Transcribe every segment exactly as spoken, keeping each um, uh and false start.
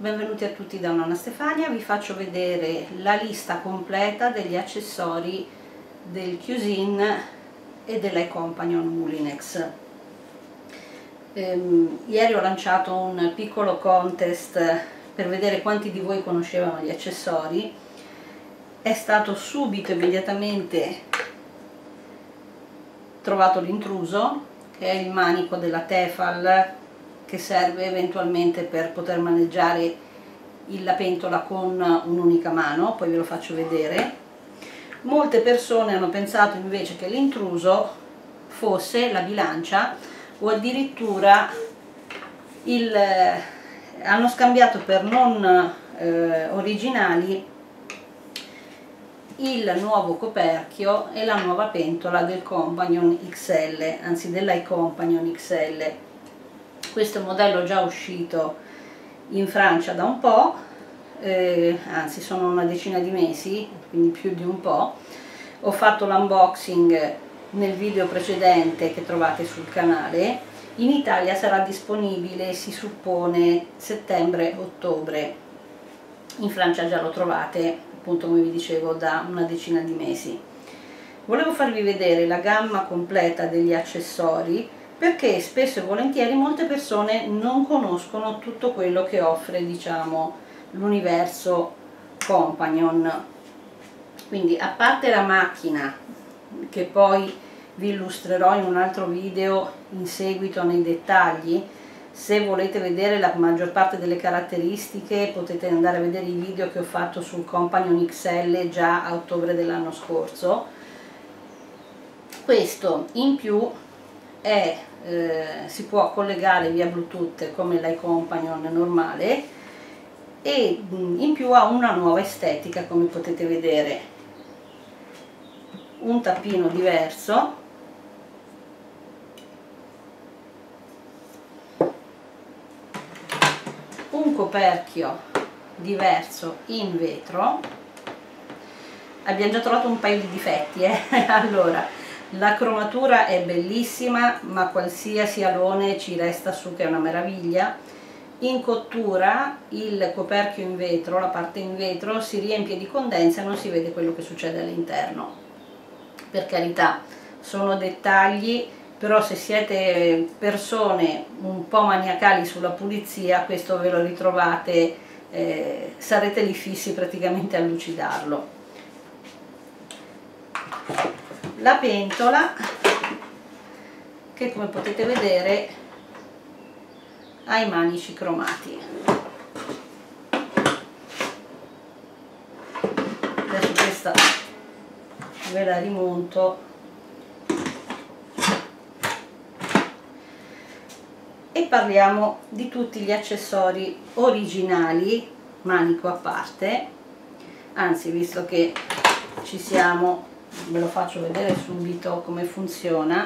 benvenuti a tutti da Nonna Stefania. Vi faccio vedere la lista completa degli accessori del Cuisine e dell'iCompagnon Moulinex. Ehm, ieri ho lanciato un piccolo contest per vedere quanti di voi conoscevano gli accessori. È stato subito, immediatamente trovato l'intruso, che è il manico della Tefal, che serve eventualmente per poter maneggiare la pentola con un'unica mano, poi ve lo faccio vedere. Molte persone hanno pensato invece che l'intruso fosse la bilancia, o addirittura il, eh, hanno scambiato per non eh, originali il nuovo coperchio e la nuova pentola del Compagnon X L, anzi dell'iCompagnon X L. Questo è un modello già uscito in Francia da un po', eh, anzi sono una decina di mesi, quindi più di un po'. Ho fatto l'unboxing nel video precedente che trovate sul canale. In Italia sarà disponibile, si suppone, settembre-ottobre. In Francia già lo trovate, appunto come vi dicevo, da una decina di mesi. Volevo farvi vedere la gamma completa degli accessori, perché spesso e volentieri molte persone non conoscono tutto quello che offre, diciamo, l'universo Compagnon. Quindi, a parte la macchina, che poi vi illustrerò in un altro video in seguito nei dettagli, se volete vedere la maggior parte delle caratteristiche potete andare a vedere i video che ho fatto sul Compagnon X L già a ottobre dell'anno scorso. Questo in più è, eh, si può collegare via Bluetooth come l'iCompagnon normale, e in più ha una nuova estetica, come potete vedere. Un tappino diverso, un coperchio diverso in vetro. Abbiamo già trovato un paio di difetti, eh? Allora, la cromatura è bellissima, ma qualsiasi alone ci resta su, che è una meraviglia. In cottura il coperchio in vetro, la parte in vetro, si riempie di condensa e non si vede quello che succede all'interno. Per carità, sono dettagli, però se siete persone un po' maniacali sulla pulizia, questo ve lo ritrovate, eh, sarete lì fissi praticamente a lucidarlo. La pentola, che come potete vedere ha i manici cromati. Adesso questa ve la rimonto e parliamo di tutti gli accessori originali, manico a parte. Anzi, visto che ci siamo, ve lo faccio vedere subito come funziona.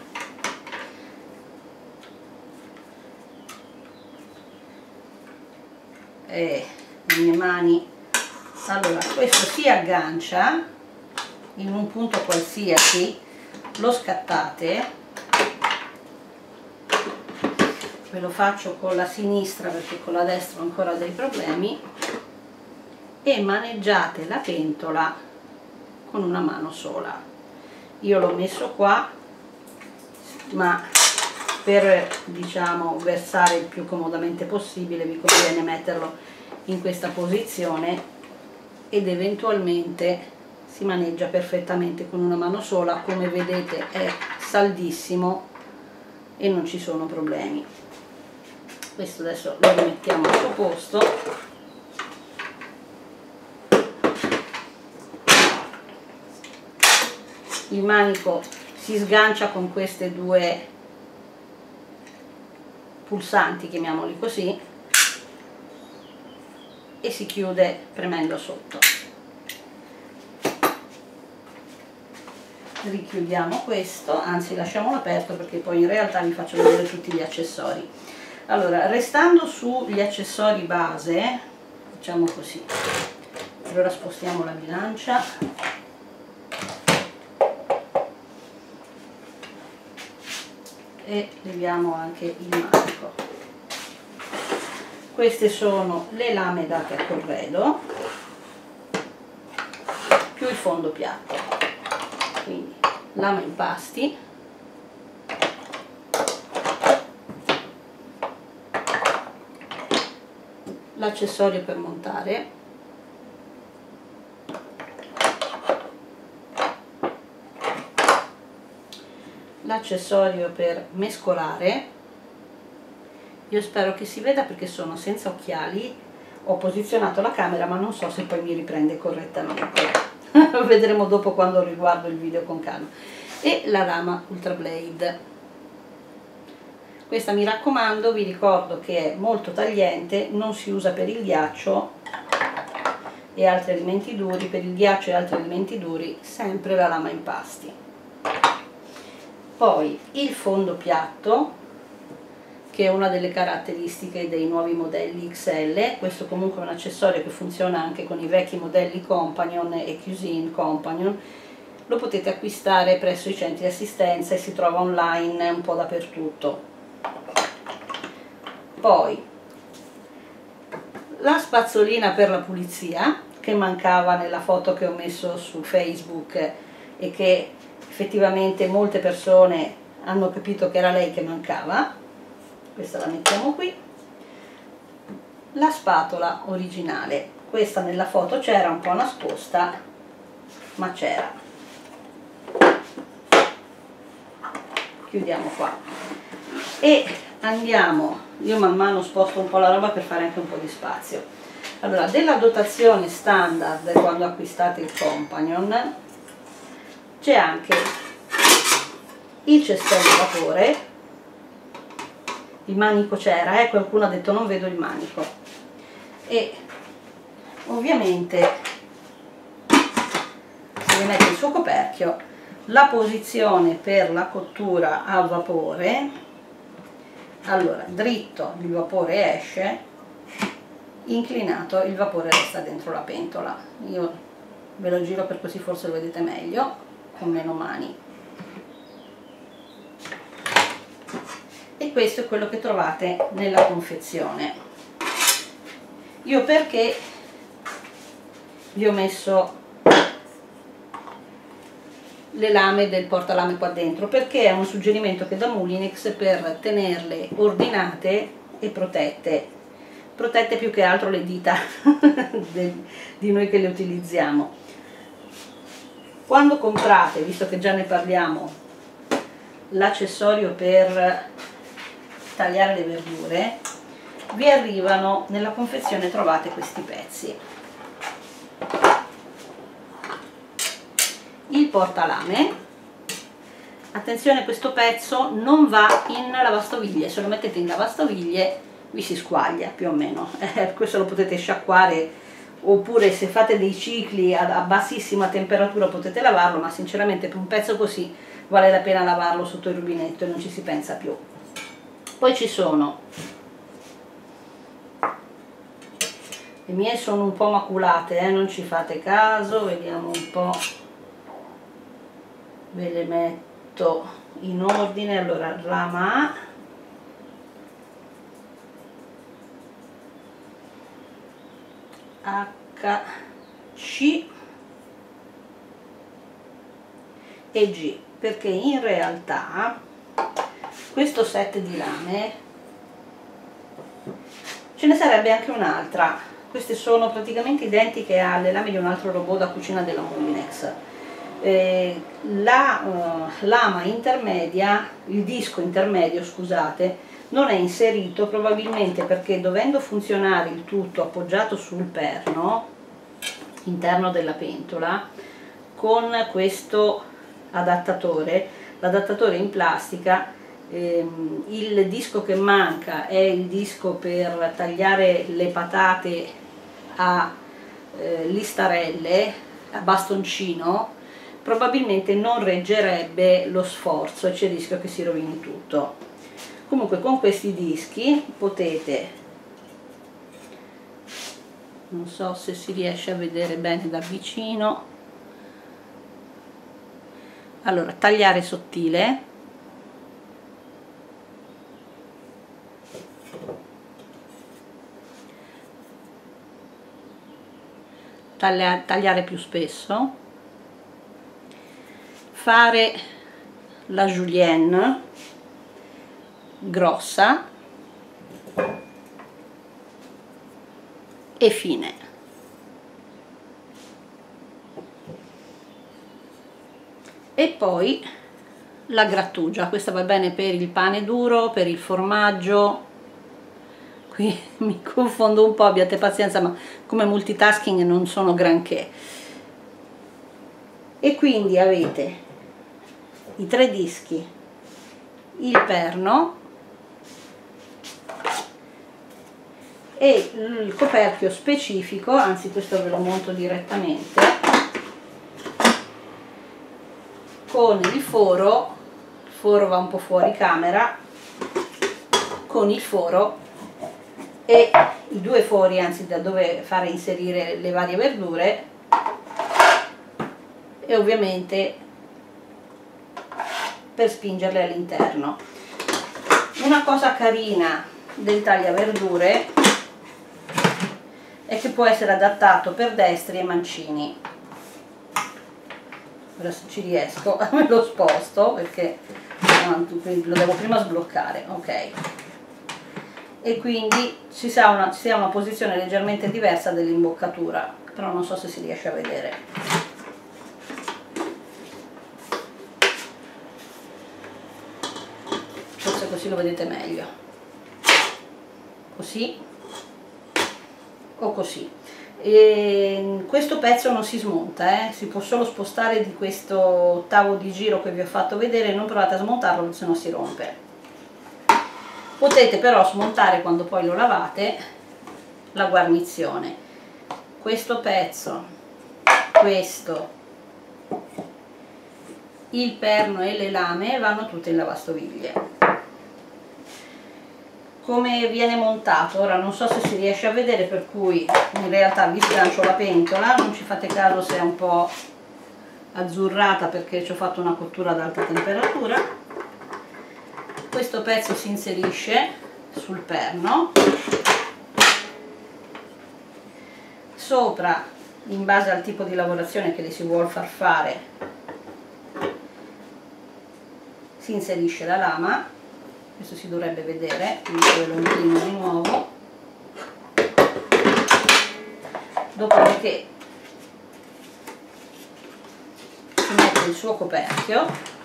E le mie mani, allora, questo si aggancia in un punto qualsiasi, lo scattate, ve lo faccio con la sinistra perché con la destra ho ancora dei problemi, e maneggiate la pentola con una mano sola. Io l'ho messo qua, ma per, diciamo, versare il più comodamente possibile vi conviene metterlo in questa posizione, ed eventualmente si maneggia perfettamente con una mano sola. Come vedete è saldissimo e non ci sono problemi. Questo adesso lo rimettiamo al suo posto. Il manico si sgancia con queste due pulsanti, chiamiamoli così, e si chiude premendo sotto. Richiudiamo questo, anzi lasciamolo aperto perché poi in realtà vi faccio vedere tutti gli accessori. Allora, restando sugli accessori base, facciamo così. Allora spostiamo la bilancia e leviamo anche il manico. queste sono le lame date a corredo più il fondo piatto, quindi lama impasti, l'accessorio per montare, l'accessorio per mescolare. Io spero che si veda perché sono senza occhiali, ho posizionato la camera ma non so se poi mi riprende correttamente. Vedremo dopo quando riguardo il video con calma. E la lama Ultra Blade, questa mi raccomando, vi ricordo che è molto tagliente, non si usa per il ghiaccio e altri alimenti duri. Per il ghiaccio e altri alimenti duri sempre la lama impasti. Poi il fondo piatto, che è una delle caratteristiche dei nuovi modelli X L. Questo comunque è un accessorio che funziona anche con i vecchi modelli Compagnon e Cuisine Compagnon. Lo potete acquistare presso i centri di assistenza e si trova online un po' dappertutto. Poi la spazzolina per la pulizia, che mancava nella foto che ho messo su Facebook e che effettivamente molte persone hanno capito che era lei che mancava. Questa la mettiamo qui. La spatola originale, questa nella foto c'era un po' nascosta, ma c'era. Chiudiamo qua e andiamo, io man mano sposto un po' la roba per fare anche un po' di spazio. Allora, della dotazione standard quando acquistate il Compagnon c'è anche il cestello a vapore. Il manico c'era, eh? Qualcuno ha detto non vedo il manico, e ovviamente si mette il suo coperchio, la posizione per la cottura a vapore. Allora, dritto il vapore esce, inclinato il vapore resta dentro la pentola. Io ve lo giro per così forse lo vedete meglio con meno mani. E questo è quello che trovate nella confezione. Io perché vi ho messo le lame del portalame qua dentro? Perché è un suggerimento che dà Moulinex per tenerle ordinate e protette, protette più che altro le dita di noi che le utilizziamo. Quando comprate, visto che già ne parliamo, l'accessorio per tagliare le verdure, vi arrivano nella confezione, trovate questi pezzi. Il portalame, attenzione, questo pezzo non va in lavastoviglie, se lo mettete in lavastoviglie vi si squaglia più o meno, eh, questo lo potete sciacquare, oppure se fate dei cicli a, a bassissima temperatura potete lavarlo, ma sinceramente per un pezzo così vale la pena lavarlo sotto il rubinetto e non ci si pensa più. Poi ci sono, le mie sono un po' maculate, eh, non ci fate caso, vediamo un po', ve le metto in ordine. Allora, rama A, H, C e G, perché in realtà questo set di lame ce ne sarebbe anche un'altra. Queste sono praticamente identiche alle lame di un altro robot da cucina della Moulinex. Eh, la uh, lama intermedia, il disco intermedio, scusate, non è inserito probabilmente perché, dovendo funzionare il tutto appoggiato sul perno interno della pentola con questo adattatore, l'adattatore in plastica, ehm, il disco che manca è il disco per tagliare le patate a eh, listarelle, a bastoncino, probabilmente non reggerebbe lo sforzo e c'è il rischio che si rovini tutto. Comunque con questi dischi potete, non so se si riesce a vedere bene da vicino, allora tagliare sottile, taglia, tagliare più spesso, fare la julienne grossa e fine. E poi la grattugia, questa va bene per il pane duro, per il formaggio. Qui mi confondo un po', abbiate pazienza, ma come multitasking non sono granché. E quindi avete i tre dischi, il perno e il coperchio specifico, anzi questo ve lo monto direttamente, con il foro, il foro va un po' fuori camera, con il foro e i due fori, anzi da dove fare inserire le varie verdure, e ovviamente per spingerle all'interno. Una cosa carina del tagliaverdure è che può essere adattato per destri e mancini. Ora se ci riesco lo sposto perché lo devo prima sbloccare, ok, e quindi ci sia una, ci sia una posizione leggermente diversa dell'imboccatura, però non so se si riesce a vedere. Forse così lo vedete meglio, così o così. E questo pezzo non si smonta, eh? Si può solo spostare di questo ottavo di giro che vi ho fatto vedere, non provate a smontarlo se no si rompe. Potete però smontare quando poi lo lavate la guarnizione. Questo pezzo, questo, il perno e le lame vanno tutte in lavastoviglie. Come viene montato, ora non so se si riesce a vedere, per cui in realtà vi sgancio la pentola, non ci fate caso se è un po' azzurrata perché ci ho fatto una cottura ad alta temperatura. Questo pezzo si inserisce sul perno, sopra, in base al tipo di lavorazione che le si vuol far fare, si inserisce la lama. Questo si dovrebbe vedere, quindi ve lo inclino di nuovo. Dopodiché si mette il suo coperchio,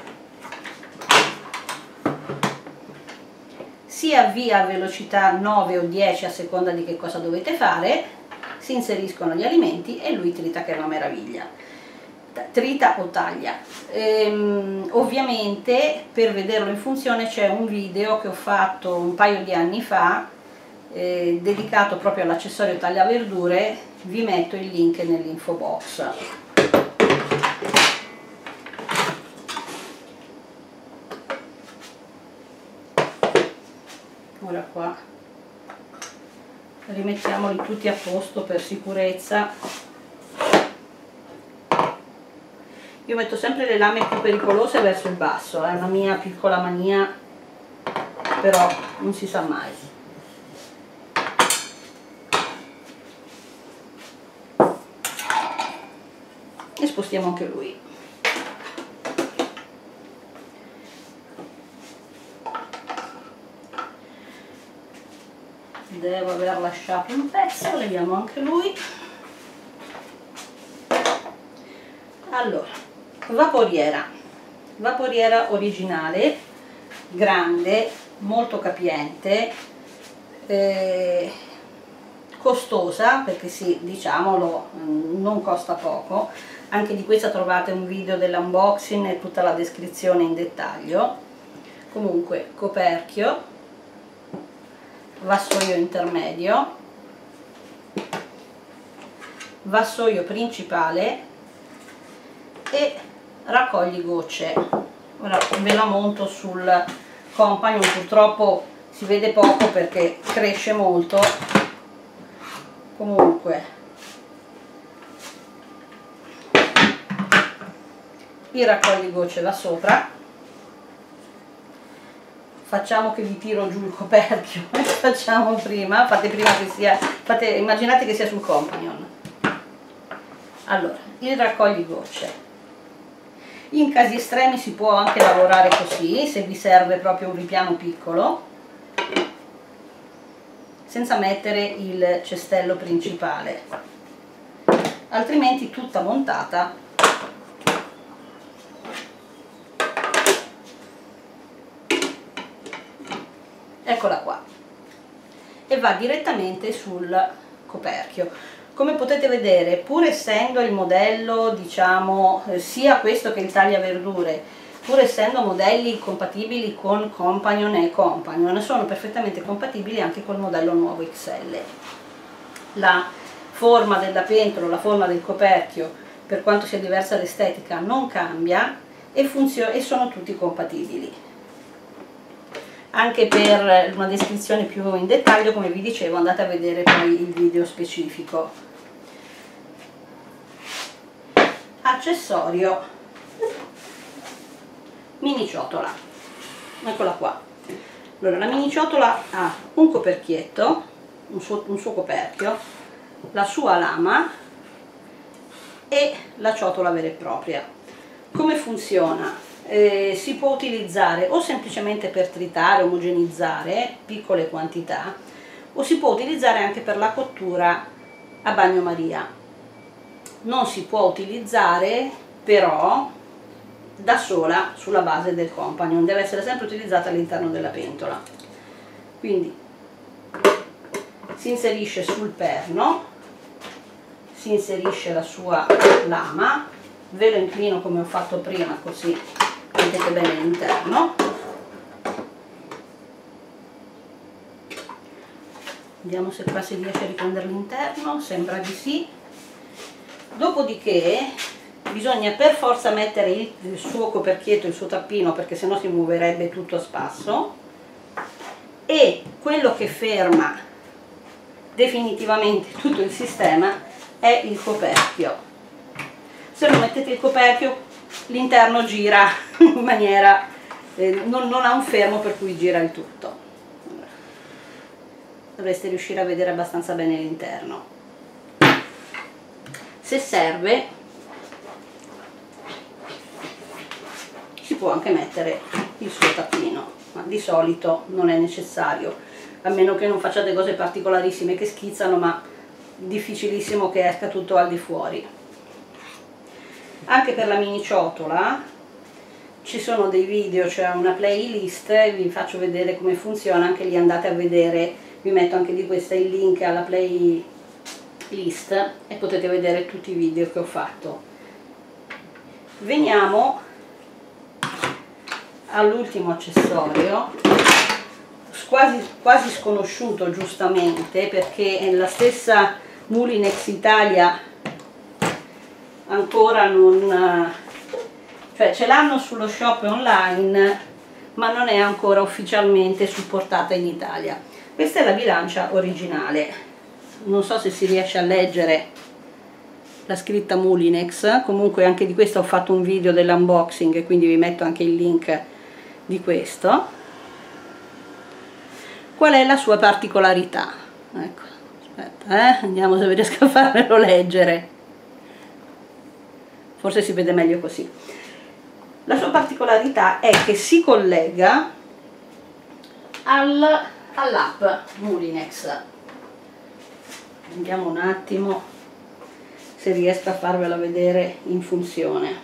si avvia a velocità nove o dieci a seconda di che cosa dovete fare, si inseriscono gli alimenti e lui trita che è una meraviglia. Trita o taglia. Ehm, ovviamente per vederlo in funzione c'è un video che ho fatto un paio di anni fa eh, dedicato proprio all'accessorio tagliaverdure, vi metto il link nell'info box. Ora qua rimettiamoli tutti a posto per sicurezza. Io metto sempre le lame più pericolose verso il basso, è una mia piccola mania, però non si sa mai. E spostiamo anche lui. Devo aver lasciato un pezzo, leviamo anche lui. Allora, vaporiera, vaporiera originale, grande, molto capiente, eh, costosa perché sì, diciamolo, non costa poco. Anche di questa trovate un video dell'unboxing e tutta la descrizione in dettaglio. Comunque, coperchio, vassoio intermedio, vassoio principale e raccogli gocce. Ora ve la monto sul Compagnon, purtroppo si vede poco perché cresce molto. Comunque il raccogli gocce va sopra. Facciamo che vi tiro giù il coperchio, facciamo prima, fate prima che sia, fate, immaginate che sia sul Compagnon. Allora, il raccogligocce. In casi estremi si può anche lavorare così, se vi serve proprio un ripiano piccolo, senza mettere il cestello principale, altrimenti tutta montata eccola qua, e va direttamente sul coperchio. Come potete vedere, pur essendo il modello, diciamo, sia questo che il tagliaverdure, pur essendo modelli compatibili con Compagnon e Compagnon, sono perfettamente compatibili anche col modello nuovo X L. La forma della pentola, la forma del coperchio, per quanto sia diversa l'estetica, non cambia e, e sono tutti compatibili. Anche per una descrizione più in dettaglio, come vi dicevo, andate a vedere poi il video specifico. Accessorio mini ciotola, eccola qua. Allora, la mini ciotola ha un coperchietto, un suo, un suo coperchio, la sua lama e la ciotola vera e propria. Come funziona? Eh, si può utilizzare o semplicemente per tritare, omogenizzare piccole quantità, o si può utilizzare anche per la cottura a bagnomaria. Non si può utilizzare però da sola sulla base del Compagnon, deve essere sempre utilizzata all'interno della pentola. Quindi si inserisce sul perno, si inserisce la sua lama, ve lo inclino come ho fatto prima così vedete bene l'interno. Vediamo se qua si riesce a riprendere l'interno, sembra di sì. Dopodiché bisogna per forza mettere il, il suo coperchietto, il suo tappino, perché sennò si muoverebbe tutto a spasso, e quello che ferma definitivamente tutto il sistema è il coperchio. Se non mettete il coperchio l'interno gira in maniera, eh, non, non ha un fermo per cui gira il tutto. Dovreste riuscire a vedere abbastanza bene l'interno. Se serve si può anche mettere il suo tappino, ma di solito non è necessario, a meno che non facciate cose particolarissime che schizzano, ma difficilissimo che esca tutto al di fuori. Anche per la mini ciotola ci sono dei video, c'è una playlist, vi faccio vedere come funziona, anche lì andate a vedere, vi metto anche di questa il link alla playlist e potete vedere tutti i video che ho fatto. Veniamo all'ultimo accessorio, quasi, quasi sconosciuto giustamente, perché la stessa Moulinex Italia ancora non, cioè ce l'hanno sullo shop online, ma non è ancora ufficialmente supportata in Italia. Questa è la bilancia originale, non so se si riesce a leggere la scritta Moulinex, comunque anche di questa ho fatto un video dell'unboxing e quindi vi metto anche il link di questo. Qual è la sua particolarità? Ecco, aspetta, eh? Andiamo se riesco a farmelo leggere, forse si vede meglio così. La sua particolarità è che si collega al, all'app Moulinex. Vediamo un attimo se riesco a farvela vedere in funzione.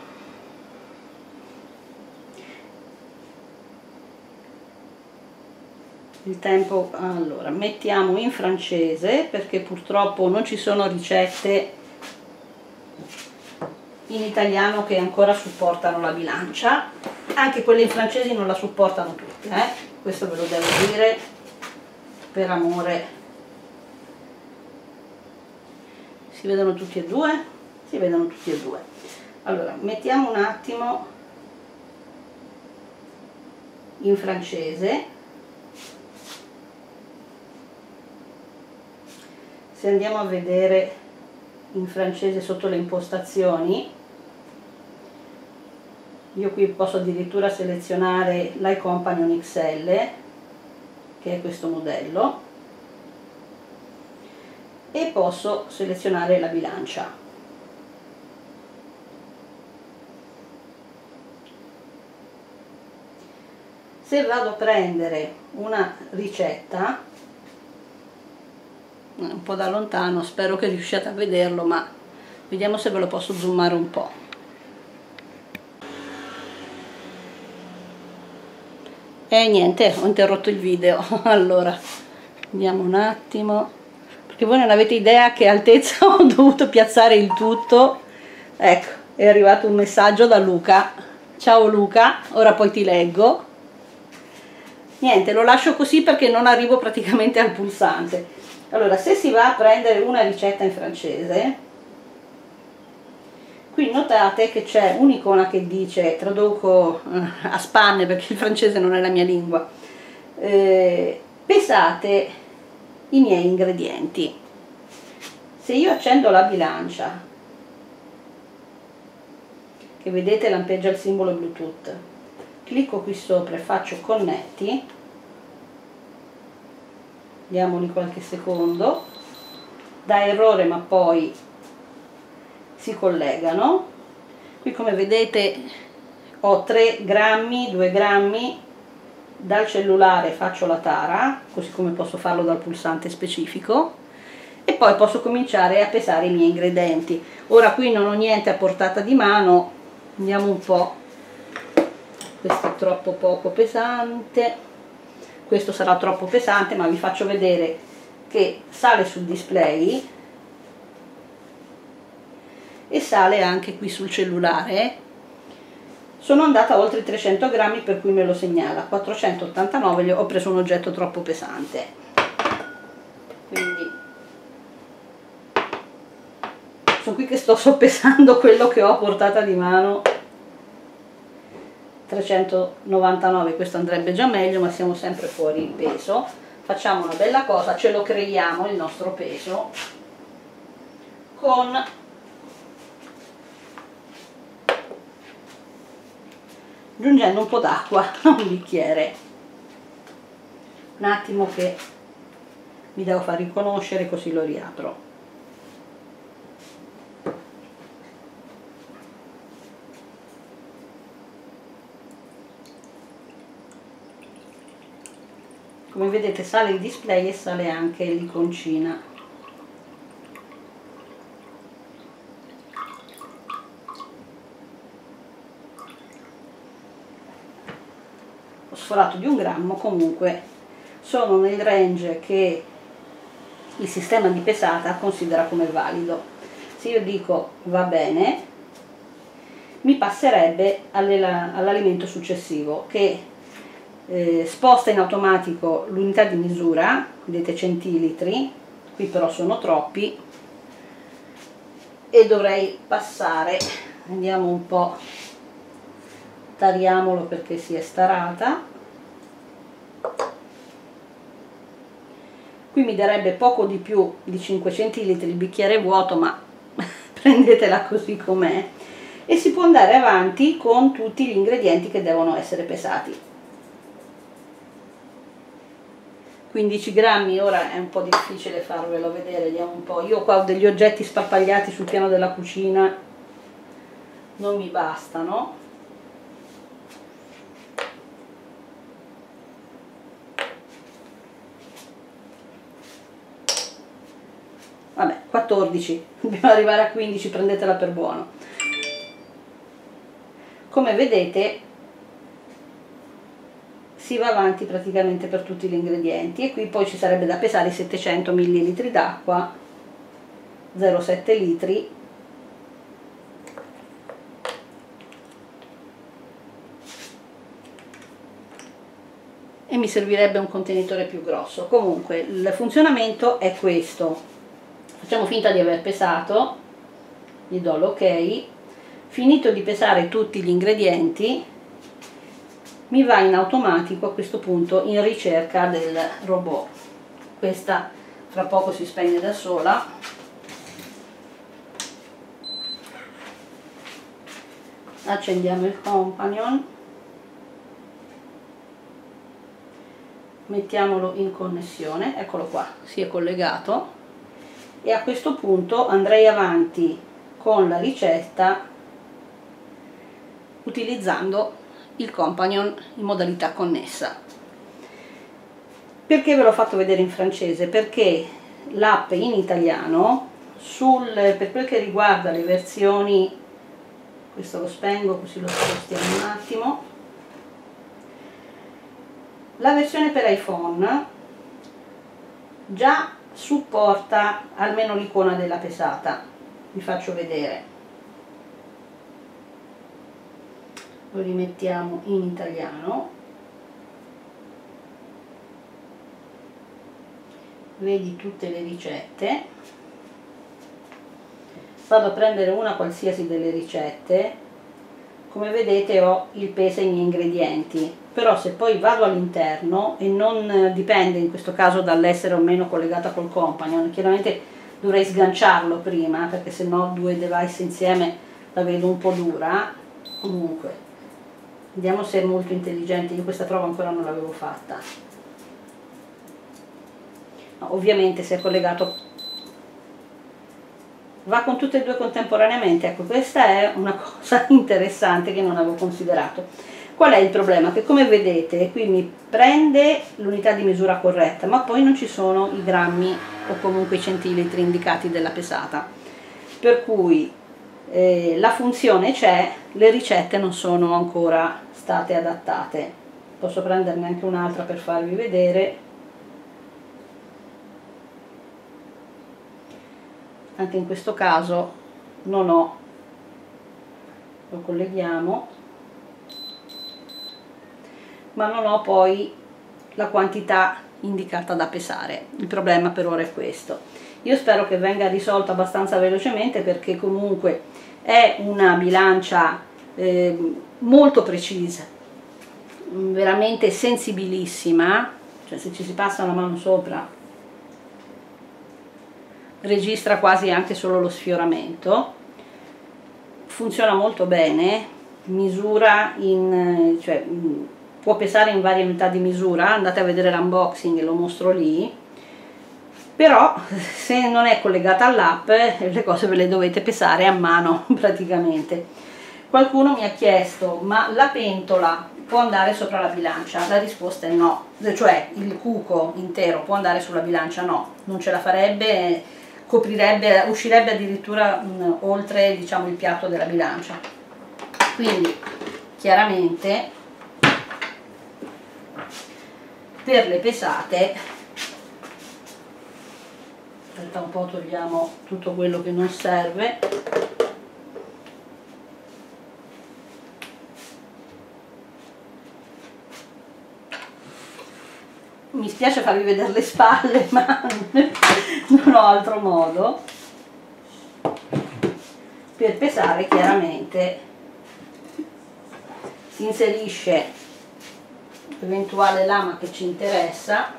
Il tempo, allora, mettiamo in francese perché purtroppo non ci sono ricette in italiano che ancora supportano la bilancia, anche quelle in francese non la supportano tutte, eh? Questo ve lo devo dire per amore. Si vedono tutti e due? Si vedono tutti e due. Allora, mettiamo un attimo in francese. Se andiamo a vedere in francese sotto le impostazioni, io qui posso addirittura selezionare l'iCompagnon X L, che è questo modello, e posso selezionare la bilancia. Se vado a prendere una ricetta, un po' da lontano, spero che riusciate a vederlo, ma vediamo se ve lo posso zoomare un po'. E niente, ho interrotto il video. Allora, vediamo un attimo, perché voi non avete idea che altezza ho dovuto piazzare il tutto. Ecco, è arrivato un messaggio da Luca. Ciao Luca, ora poi ti leggo. Niente, lo lascio così perché non arrivo praticamente al pulsante. Allora, se si va a prendere una ricetta in francese, qui notate che c'è un'icona che dice, traduco a spanne perché il francese non è la mia lingua, eh, pesate i miei ingredienti. Se io accendo la bilancia, che vedete lampeggia il simbolo Bluetooth, clicco qui sopra e faccio connetti, diamogli qualche secondo, dà errore ma poi si collegano. Qui come vedete ho tre grammi, due grammi, dal cellulare faccio la tara, così come posso farlo dal pulsante specifico, e poi posso cominciare a pesare i miei ingredienti. Ora qui non ho niente a portata di mano, andiamo un po'. Questo è troppo poco pesante, questo sarà troppo pesante, ma vi faccio vedere che sale sul display e sale anche qui sul cellulare. Sono andata oltre i trecento grammi, per cui me lo segnala. quattrocentottantanove, ho preso un oggetto troppo pesante, quindi sono qui che sto soppesando quello che ho a portata di mano. trecentonovantanove, questo andrebbe già meglio, ma siamo sempre fuori il peso. Facciamo una bella cosa, ce lo creiamo il nostro peso con aggiungendo un po' d'acqua a un bicchiere. Un attimo che mi devo far riconoscere, così lo riapro. Come vedete sale il display e sale anche l'iconcina. Ho sforato di un grammo, comunque sono nel range che il sistema di pesata considera come valido. Se io dico va bene, mi passerebbe all'alimento successivo, che Eh, sposta in automatico l'unità di misura, vedete centilitri, qui però sono troppi e dovrei passare, andiamo un po', tariamolo perché si è starata. Qui mi darebbe poco di più di cinque centilitri il bicchiere vuoto, ma prendetela così com'è, e si può andare avanti con tutti gli ingredienti che devono essere pesati. quindici grammi, ora è un po' difficile farvelo vedere, vediamo un po'. Io qua ho degli oggetti sparpagliati sul piano della cucina, non mi bastano. Vabbè, quattordici, dobbiamo arrivare a quindici, prendetela per buono. Come vedete si va avanti praticamente per tutti gli ingredienti, e qui poi ci sarebbe da pesare i settecento millilitri d'acqua, zero virgola sette litri, e mi servirebbe un contenitore più grosso. Comunque il funzionamento è questo: facciamo finta di aver pesato, gli do l'ok, finito di pesare tutti gli ingredienti mi va in automatico a questo punto in ricerca del robot. Questa fra poco si spegne da sola. Accendiamo il companion, mettiamolo in connessione, eccolo qua, si è collegato, e a questo punto andrei avanti con la ricetta utilizzando il compagnon in modalità connessa. Perché ve l'ho fatto vedere in francese? Perché l'app in italiano, sul, per quel che riguarda le versioni, questo lo spengo così lo spostiamo un attimo, la versione per iPhone già supporta almeno l'icona della pesata. Vi faccio vedere, lo rimettiamo in italiano, vedi tutte le ricette, vado a prendere una qualsiasi delle ricette, come vedete ho il peso e i miei ingredienti, però se poi vado all'interno, e non dipende in questo caso dall'essere o meno collegata col compagnon, chiaramente dovrei sganciarlo prima perché se no due device insieme la vedo un po' dura. Comunque vediamo se è molto intelligente, io questa prova ancora non l'avevo fatta. No, ovviamente se è collegato va con tutte e due contemporaneamente. Ecco, questa è una cosa interessante che non avevo considerato. Qual è il problema? Che come vedete qui mi prende l'unità di misura corretta, ma poi non ci sono i grammi o comunque i centilitri indicati della pesata, per cui eh, la funzione c'è, le ricette non sono ancora state adattate. Posso prenderne anche un'altra per farvi vedere. Anche in questo caso non ho, lo colleghiamo, ma non ho poi la quantità indicata da pesare. Il problema per ora è questo. Io spero che venga risolto abbastanza velocemente, perché comunque è una bilancia eh, molto precisa, veramente sensibilissima, cioè se ci si passa una mano sopra registra quasi anche solo lo sfioramento, funziona molto bene, misura in, cioè, può pesare in varie unità di misura, andate a vedere l'unboxing, lo mostro lì, però se non è collegata all'app le cose ve le dovete pesare a mano praticamente. Qualcuno mi ha chiesto, ma la pentola può andare sopra la bilancia? La risposta è no, cioè il cuco intero può andare sulla bilancia? No, non ce la farebbe, coprirebbe, uscirebbe addirittura mh, oltre, diciamo, il piatto della bilancia. Quindi chiaramente per le pesate, aspetta un po', togliamo tutto quello che non serve, mi spiace farvi vedere le spalle ma non ho altro modo. Per pesare chiaramente si inserisce l'eventuale lama che ci interessa,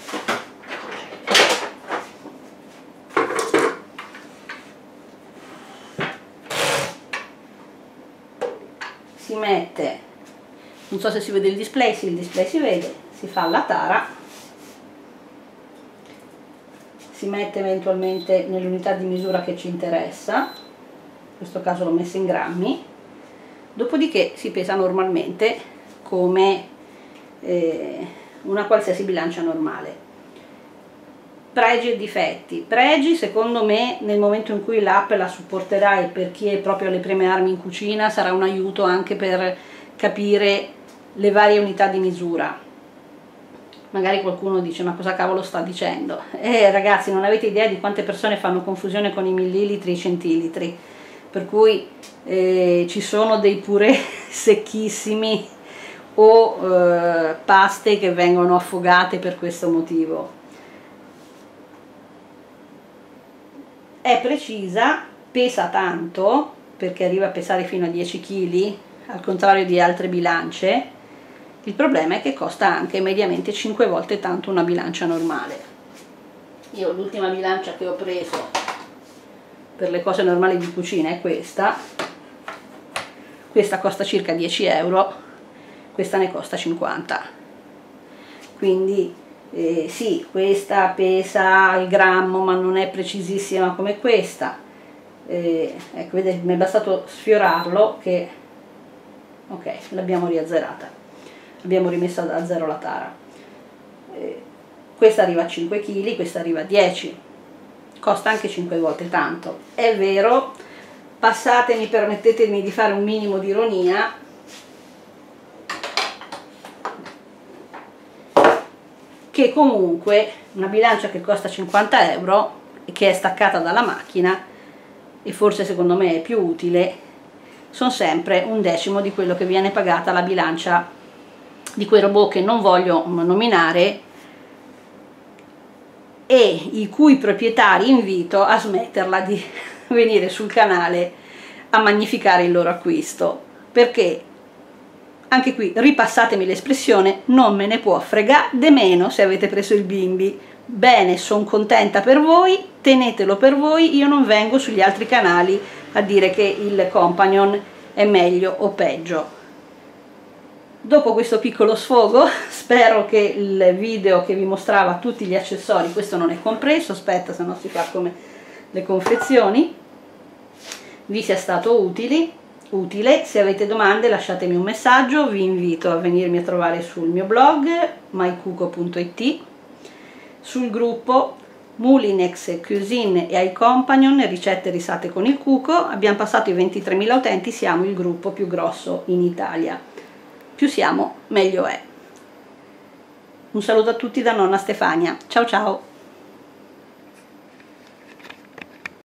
si mette, non so se si vede il display, sì, il display si vede, si fa la tara, si mette eventualmente nell'unità di misura che ci interessa, in questo caso l'ho messa in grammi, dopodiché si pesa normalmente come eh, una qualsiasi bilancia normale. Pregi e difetti. Pregi, secondo me, nel momento in cui l'app la supporterà, e per chi è proprio alle prime armi in cucina sarà un aiuto anche per capire le varie unità di misura. Magari qualcuno dice, ma cosa cavolo sta dicendo? Eh ragazzi, non avete idea di quante persone fanno confusione con i millilitri e i centilitri, per cui eh, ci sono dei purè secchissimi o eh, paste che vengono affogate per questo motivo. È precisa, pesa tanto, perché arriva a pesare fino a dieci chili, al contrario di altre bilance. Il problema è che costa anche mediamente cinque volte tanto una bilancia normale. Io l'ultima bilancia che ho preso per le cose normali di cucina è questa. Questa costa circa dieci euro, questa ne costa cinquanta. Quindi eh, sì, questa pesa il grammo ma non è precisissima come questa. Eh, ecco, vedete, mi è bastato sfiorarlo che ok, l'abbiamo riazzerata, abbiamo rimessa a zero la tara. Eh, questa arriva a cinque chili, questa arriva a dieci, costa anche cinque volte tanto. È vero, passatemi, permettetemi di fare un minimo di ironia, che comunque una bilancia che costa cinquanta euro e che è staccata dalla macchina, e forse secondo me è più utile, sono sempre un decimo di quello che viene pagata la bilancia di quei robot che non voglio nominare e i cui proprietari invito a smetterla di venire sul canale a magnificare il loro acquisto, perché anche qui, ripassatemi l'espressione, non me ne può fregare de meno se avete preso il bimbi. Bene, sono contenta per voi, tenetelo per voi, io non vengo sugli altri canali a dire che il Companion è meglio o peggio. Dopo questo piccolo sfogo, spero che il video che vi mostrava tutti gli accessori, questo non è compreso, aspetta, se no si fa come le confezioni, vi sia stato utile. utile. Se avete domande lasciatemi un messaggio, vi invito a venirmi a trovare sul mio blog my cuco punto it, sul gruppo Moulinex Cuisine e iCompanion, ricette risate con il cuco. Abbiamo passato i ventitremila utenti, siamo il gruppo più grosso in Italia, più siamo meglio è. Un saluto a tutti da nonna Stefania, ciao ciao!